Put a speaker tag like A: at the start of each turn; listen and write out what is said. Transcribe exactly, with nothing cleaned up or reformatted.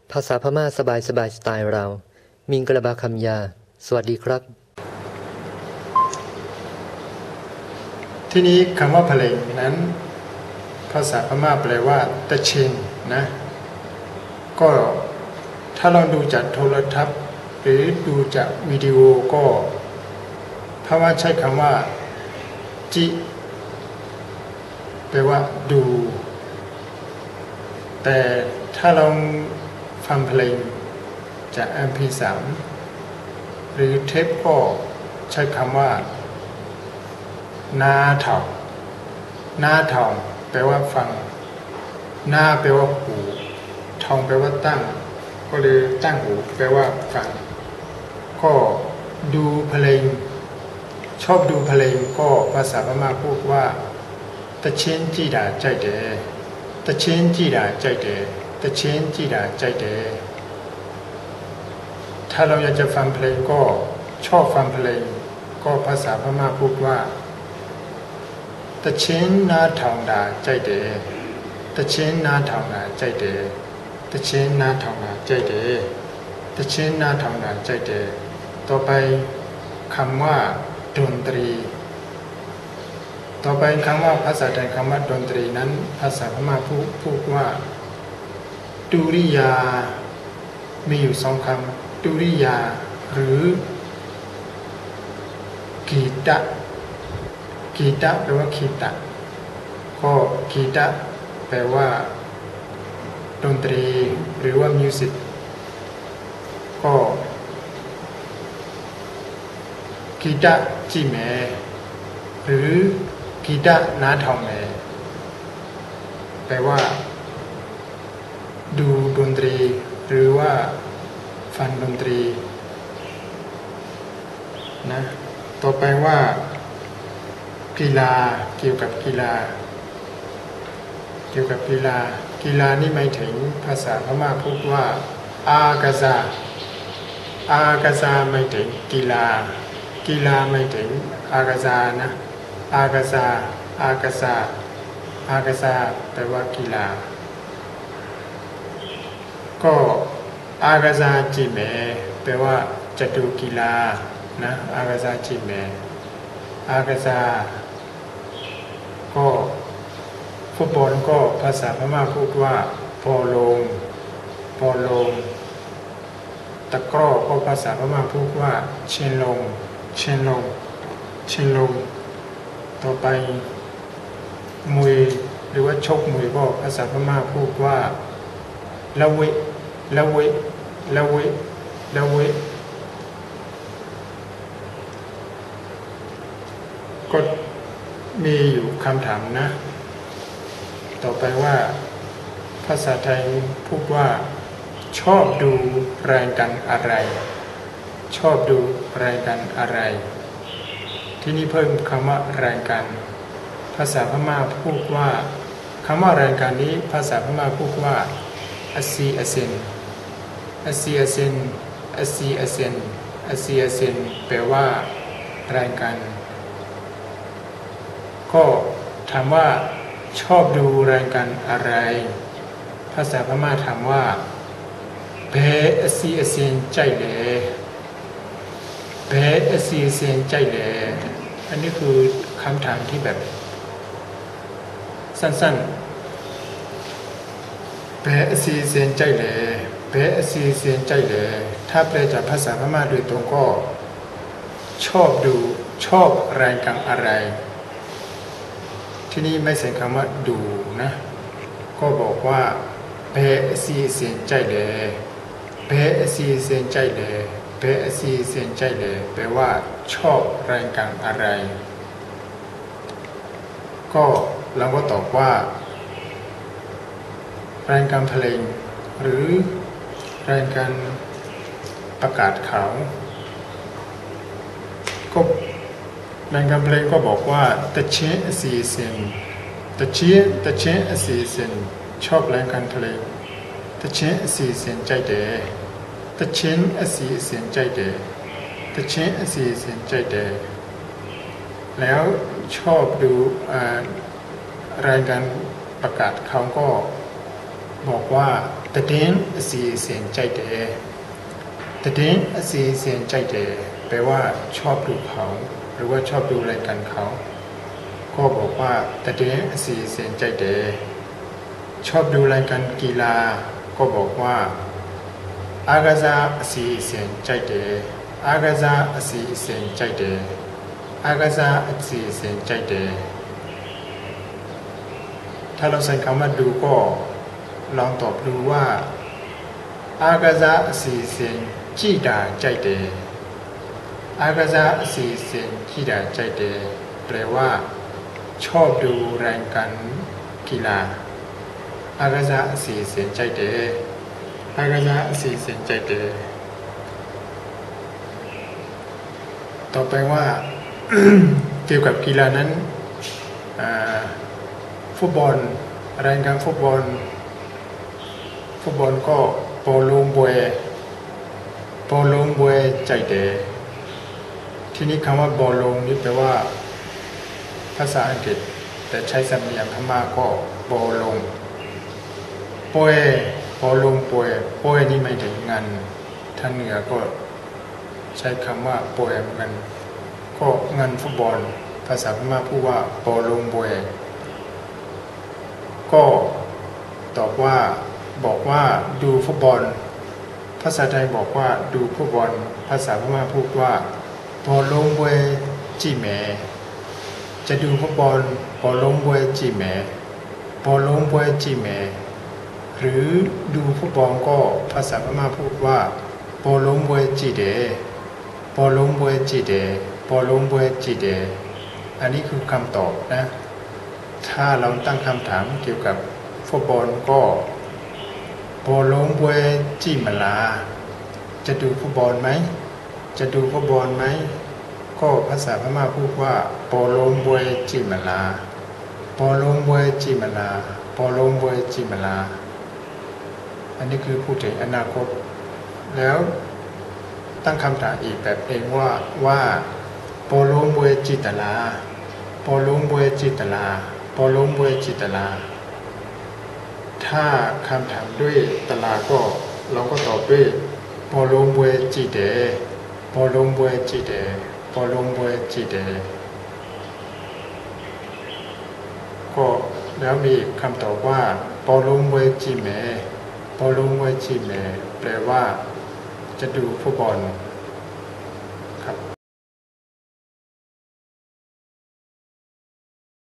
A: ภาษาพม่าสบายสบายสไตล์เรามิงกระบาคำยาสวัสดีครับ
B: ที่นี้คำว่าเพลงนั้นภาษาพม่าแปลว่าตะเชงนะก็ถ้าเราดูจากโทรทัศน์หรือดูจากวิดีโอก็พม่าใช้คำว่าจิแปลว่าดูแต่ถ้าเราฟังเพลงจาก เอ็ม พี สาม หรือเทปก็ใช้คำว่านาเถานาเถาแปลว่าฟังหน้าแปลว่าหูทองแปลว่าตั้งก็เลยตั้งหูแปลว่าฟังก็ดูเพลงชอบดูเพลงก็ภาษาพม่าพูดว่าตะเชนจีดาใจเดตะเชนจีดาใจเดตะเชนจีดาใจเดถ้าเราอยากจะฟังเพลงก็ชอบฟังเพลงก็ภาษาพม่าพูดว่าตะเชนนาทองดาใจเดตะเชนนาทองดาใจเดตะเชนนาทองดาใจเดตะเชนนาทองดาใจเดต่อไปคำว่าดนตรีต่อไปคำว่าภาษาไทยคำว่าดนตรีนั้นภาษาพม่าพูดพูดว่าดุริยามีอยู่สองคำดุริยาหรือกีตะกีตะแปลว่าคีตะก็กีตะแปลว่าดนตรีหรือว่ามิวสิกก็กีตะจีแมหรือกีตะนาทองแมแปลว่าดูดนตรีหรือว่าฟังดนตรีนะต่อไปว่ากีฬาเกี่ยวกับกีฬาเกี่ยวกับกีฬากีฬานี่หมายถึงภาษาพม่าพูดว่าอากาซาอากาซาหมายถึงกีฬากีฬาหมายถึงอากาซานะอากาซาอากาซาอากาซาแปลว่ากีฬาก็อากาซาจิเมแปลว่าจะดูกีฬานะอากาซาจิเมอากาซาก็ฟุตบอลก็ภาษาพม่าพูดว่าพอลงพอลงตะกร้อก็ภาษาพม่าพูดว่าเชนลงเชนลงเชนลงต่อไปมวยหรือว่าชกมวยก็ภาษาพม่าพูดว่าละเวละเวละเวละเวก็มีอยู่คำถามนะต่อไปว่าภาษาไทยพูดว่าชอบดูรายการอะไรชอบดูรายการอะไรที่นี่เพิ่มคำว่ารายการภาษาพม่าพูดว่าคำว่ารายการนี้ภาษาพม่าพูดว่าอาซีอาเซนอาซีอาเซนอาซีอาเซนอาซีอาเซนแปลว่ารายการก็ถามว่าชอบดูรายการอะไรภาษาพม่าถามว่าเบอซีอเซนใจเลเบอซีอเซนใจเลอันนี้คือคำถามที่แบบสั้นๆเบอซีอเซนใจเลเบอซีอเซนใจเลถ้าแปลจากภาษาพม่าโดยตรงก็ชอบดูชอบรายการอะไรที่นี่ไม่ใช่คำว่าดูนะก็บอกว่าเบอซีเสียนใจเลยเบอซีเสียนใจเลยเบอซีเสียนใจเลยแปลว่าชอบรายการอะไรก็เราก็ตอบว่ารายการเพลงหรือรายการประกาศข่าวก็รายการเพลงก็บอกว่าตะเชนซีเซนตะเชนตะเชนซีเซนชอบรายการเพลงตะเชนซีเซนใจเดตะเชนซีเซนใจเดตะเชนซีเซนใจเดแล้วชอบดูรายการประกาศเขาก็บอกว่าตะเดนอสีเสียงใจเดตะเดนอสีเสียงใจเดแปลว่าชอบดูเขาหรือว่าชอบดูรายการเขาก็บอกว่าตะเดนอสีเสียงใจเดชอบดูรายการกีฬาก็บอกว่าอากาซาอสีเสียงใจเดอากาซาอสีเสียงใจเดอากาซาอสีเสียงใจเดถ้าเราใส่คำว่าดูก็ลองตอบดูว่าอากาซาอสีเสียงจีดาใจเดอากาซาอสีเสียงจีดาใจเดแปลว่าชอบดูรายการกีฬาอากาซาอสีเสียงใจเดอากาซาอสีเสียงใจเดต่อไปว่า เกี่ยวกับกีฬานั้นฟุตบอลรายการฟุตบอลฟุตบอลก็โปโลบวยโปโลบวยใจเดที่นี้คำว่าบอลงนี่แปลว่าภาษาอังกฤษแต่ใช้สำเนียงพม่าก็บอลงปวยบอลงปวยปวยนี่หมายถึงงานทางเหนือก็ใช้คำว่าปวยเหมือนกันก็งานฟุตบอลภาษาพม่าพูดว่าบอลงบวยก็ตอบว่าบอกว่าดูฟุตบอลภาษาไทยบอกว่าดูฟุตบอลภาษาพม่าพูดว่าบอลงบวยจีแหมจะดูฟุตบอลบอลงบวยจีแหมบอลงบวยจีแหมหรือดูฟุตบอลก็ภาษาพม่าพูดว่าบอลงบวยจีเดบอลงบวยจีเดบอลงบวยจีเดอันนี้คือคำตอบนะถ้าเราตั้งคำถามเกี่ยวกับฟุตบอลก็บอลงบวยจีมลาจะดูฟุตบอลไหมจะดูฟุตบอลไหมก็ภาษาพม่าพูดว่าบอลงบวยจีมลาบอลงบวยจีมลาบอลงบวยจีมลาอันนี้คือพูดถึงอนาคตแล้วตั้งคำถามอีกแบบเองว่าว่าบอลงบวยจีตลาบอลงบวยจีตลาบอลงบวยจีตลาถ้าคำถามด้วยตลาก็เราก็ตอบด้วยบอลงบวยจีเดบอลงบวยจีเดบอลงบวยจีเดก็แล้วมีคำตอบว่าบอลงบวยจีเมบอลงบวยจีเมแปลว่าจะดูฟุตบอล